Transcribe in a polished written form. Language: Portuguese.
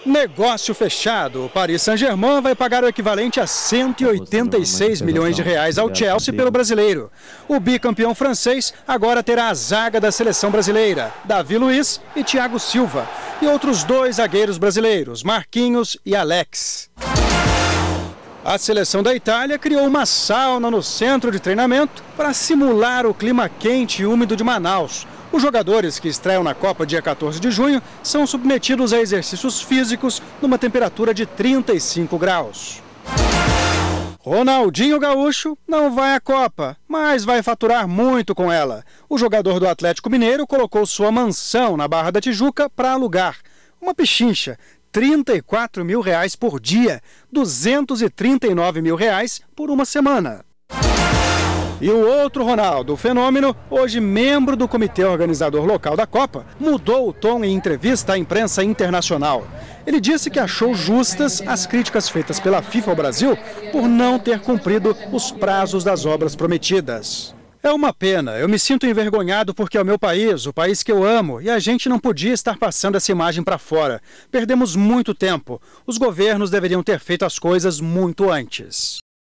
Negócio fechado. O Paris Saint-Germain vai pagar o equivalente a 186 milhões de reais ao Chelsea pelo brasileiro. O bicampeão francês agora terá a zaga da seleção brasileira, Davi Luiz e Thiago Silva, e outros dois zagueiros brasileiros, Marquinhos e Alex. A seleção da Itália criou uma sauna no centro de treinamento para simular o clima quente e úmido de Manaus. Os jogadores que estreiam na Copa dia 14 de junho são submetidos a exercícios físicos numa temperatura de 35 graus. Ronaldinho Gaúcho não vai à Copa, mas vai faturar muito com ela. O jogador do Atlético Mineiro colocou sua mansão na Barra da Tijuca para alugar. Uma pechincha, R$ 34 mil por dia, R$ 239 mil por uma semana. E o outro Ronaldo, o fenômeno, hoje membro do comitê organizador local da Copa, mudou o tom em entrevista à imprensa internacional. Ele disse que achou justas as críticas feitas pela FIFA ao Brasil por não ter cumprido os prazos das obras prometidas. É uma pena, eu me sinto envergonhado porque é o meu país, o país que eu amo, e a gente não podia estar passando essa imagem para fora. Perdemos muito tempo. Os governos deveriam ter feito as coisas muito antes.